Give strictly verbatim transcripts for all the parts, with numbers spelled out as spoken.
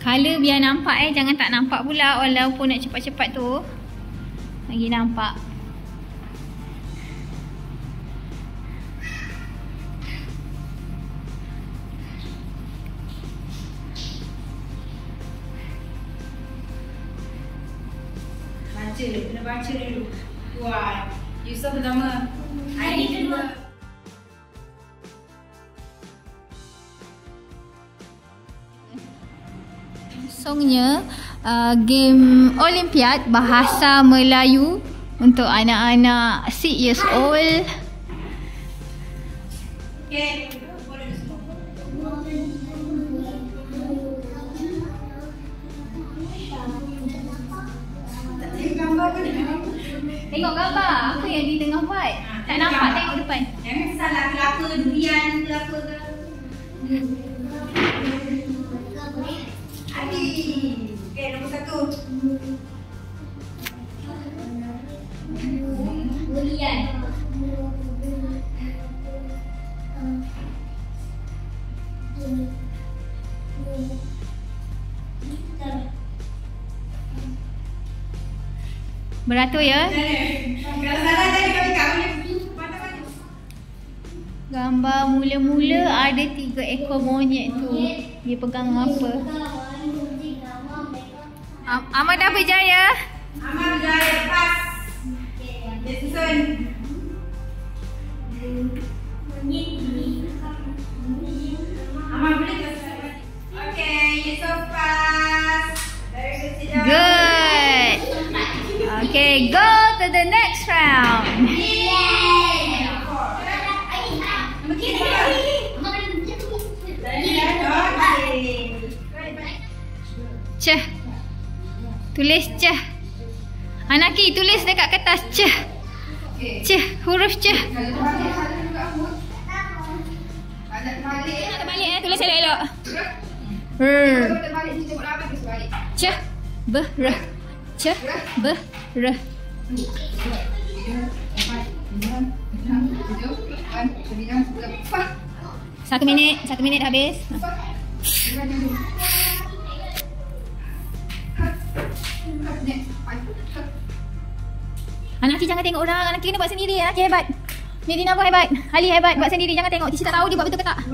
Hala biar nampak eh, jangan tak nampak pula walaupun nak cepat-cepat tu. Lagi nampak. Baca, kena baca dulu. Wah, Yusof pertama. Hari kedua. Songnya uh, game Olimpiad Bahasa Melayu untuk anak-anak six years old. Okay. Tengok gambar, apa yang di tengah buat? Tak nampak, tengok depan. Jangan salah kelapa, durian ke apa ke. Adi. Okay, nombor satu. Durian. Beratur ya. Kalau salah tadi kami kami Gambar mula-mula ada tiga ekor monyet tu. Dia pegang apa? Am- Amada berjaya. Amal berjaya pas. Dia susun. Amal boleh tak? Okay, Yusof pas. Very good, sit down. Good. Okay, go to the next round. Ceh. Tulis ceh. Anaki tulis dekat kertas ceh. Ceh, huruf ceh. Terbalik eh, tulis elok-elok. R. Ceh, beh, reh. Ceh, beh, reh. Satu minit, satu minit dah habis. Anaki jangan tengok orang, Anaki kena buat sendiri. Anaki hebat. Medina pun hebat. Ali hebat, buat sendiri. Jangan tengok, Cici tak tahu dia buat betul ke tak.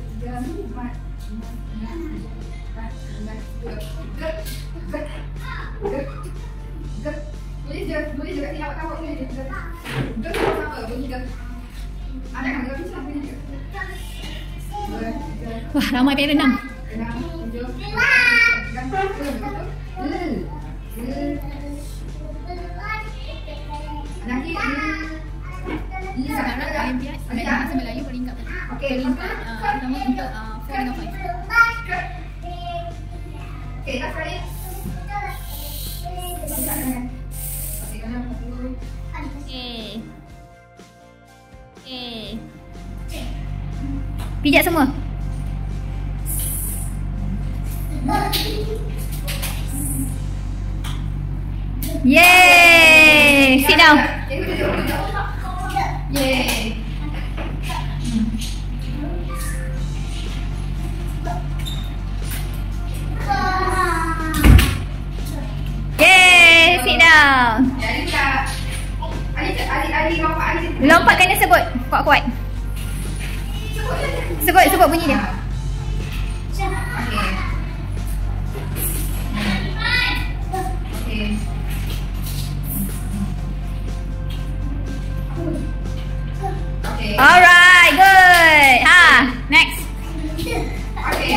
Tulis je, tulis je kat sini awak tahu tulis je. Ge sama bunyi ge. Ada kan ge bisa bunyi ge. Wah, ramai parent enam. Enam, tujuh. Anaki ini Sekarang Olimpiad Bahasa Melayu peringkat Okey, peringkat uh, pertama untuk uh, four dengan five. Okey, dah sekali. Okey, kanan satu. Okey. Okey. Pijak semua. Yeay! Sit down. Yeay. Yeay! Sit down. Jadi tak. Ali Ali Ali lompat Ali. Lompat kena sebut. Kuat-kuat. Sebut, sebut bunyi dia. Okey. Okey. Okey. Alright, good. Ha, next. Okey.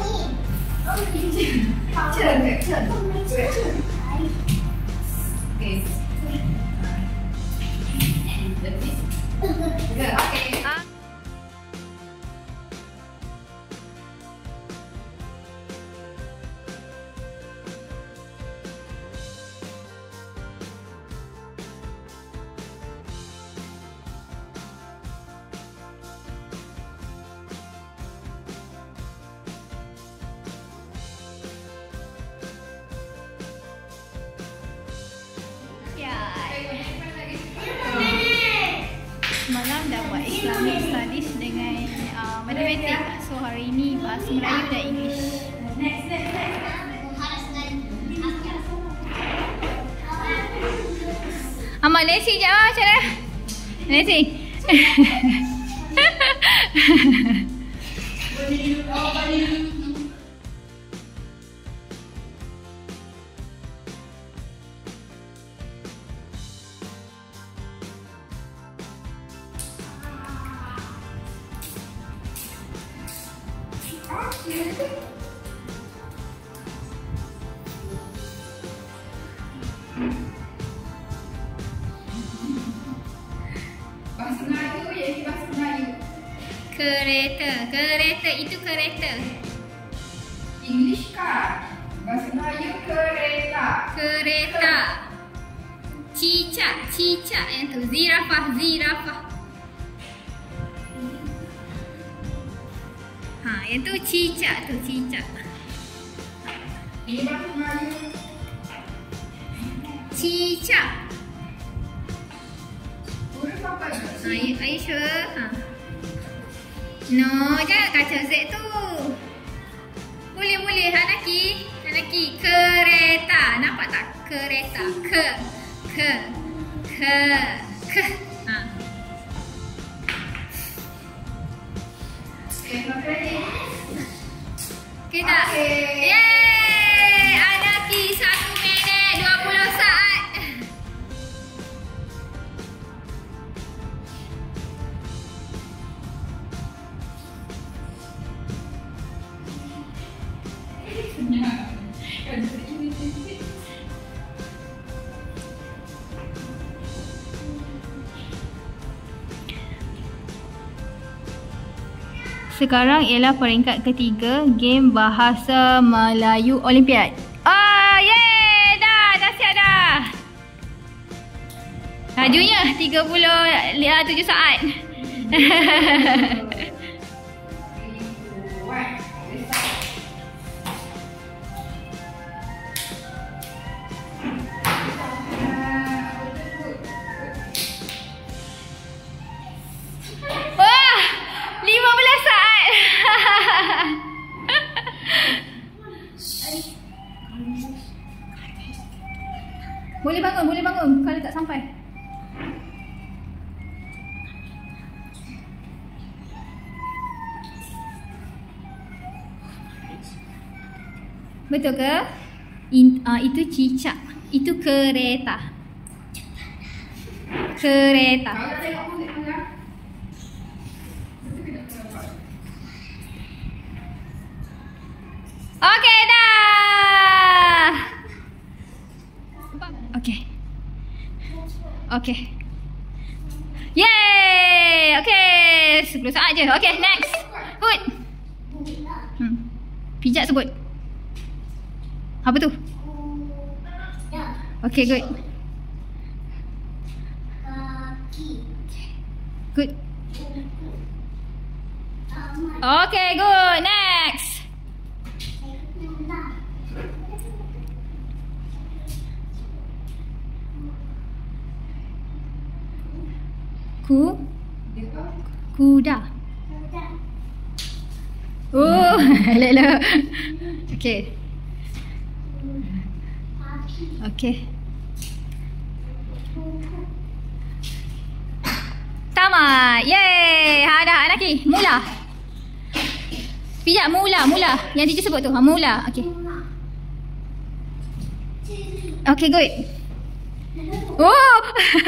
Cer, cer. Okey. Okey. Semalam dah buat Islamic Studies dengan uh, matematik. So hari ini bahasa Melayu dan English. Next, next, next. Amal Nancy je ah, macam mana? Nancy. Bahasa Melayu, ya, bahasa Melayu. Kereta, kereta itu kereta. English car. Bahasa Melayu kereta. Kereta. Cicak, cicak yang tu. Zirafah, zirafah. Ha, yang tu cicak tu, cicak. Ini bahasa Melayu. Cicak. Huruf apa itu? Are you, are you sure? Ha. No, jangan kacau Z tu. Boleh, boleh. Hanaki. Hanaki. Kereta. Nampak tak? Kereta. Ke. Ke. Ke. Ke. Ha. Okay, okay. Okay tak? Okay. Yeay! Hanaki. Satu minit. Dua puluh saat. Sekarang ialah peringkat ketiga game bahasa Melayu Olimpiad. Oh, yeay! Dah, dah siap dah. Lajunya tiga puluh tujuh saat. Wah, lima belas saat. Boleh bangun, boleh bangun kalau tak sampai. Betul ke? In, uh, itu cicak. Itu kereta. Kereta. Kalau tak tengok pun tak tengok. Okey dah. Okey. Okey. Yeay. Okey, sepuluh saat je. Okey, next. Hud. Hmm. Pijak sebut. Apa tu? Okey, good. Good. Okay, good. Next. Ku. Kuda. Oh, elok-elok. Okay. Okay. Tamat. Yeay. Ha dah lagi. Mula. Pijak mula, mula. Yang teacher sebut tu. Ha, mula. Okay. Okay, good. Oh.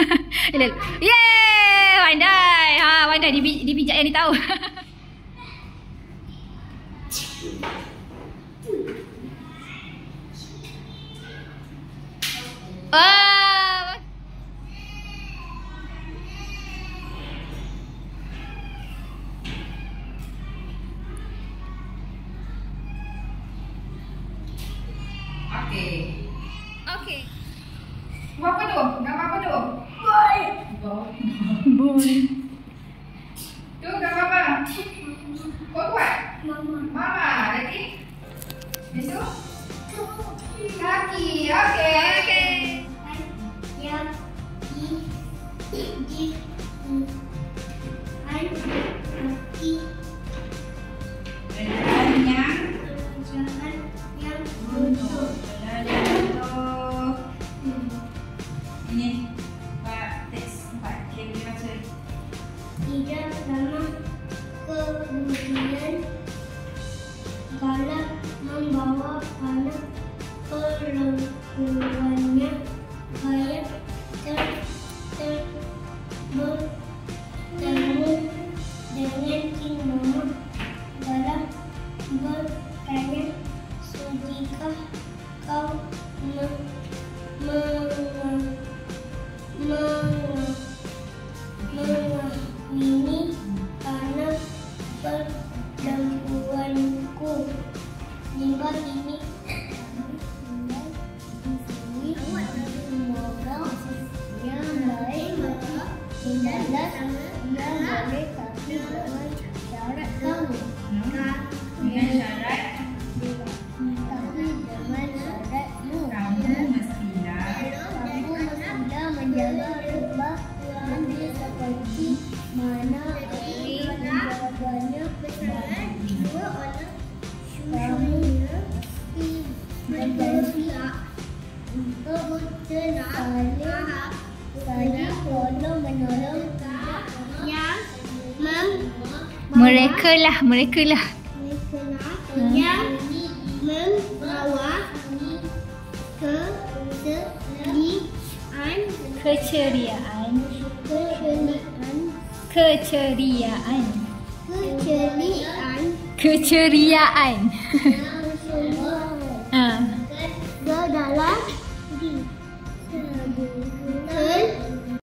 Yeay. Pandai. Ha, pandai. Dipijak yang dia tahu. Oh. Okey. Okay. Buat apa tu? Gambar apa tu? Boy. Boy. Tu gambar apa? Kau buat? Mama. Mama. Lagi? Besok? Kaki. Okey. Okay. Jalan yang buntu. Jalan yang buntu. Ini. perlakuannya kayak ter ter bertemu dengan King Mama. Dalam bertanya, sudikah kau me me me mengawini anak perempuanku? Hingga kini semoga yang baik adalah yang boleh, tapi dengan syarat kamu. Dengan syarat Tapi dengan syaratmu. kamu mestilah Kamu mestilah menjaga rumah nanti seperti mana aku menjaganya. Kamu berjanji untuk saling saling tolong menolong yang mem Mereka lah, mereka lah. yang membawa keceriaan Keceriaan. keceriaan Keceriaan. keceriaan Keceriaan.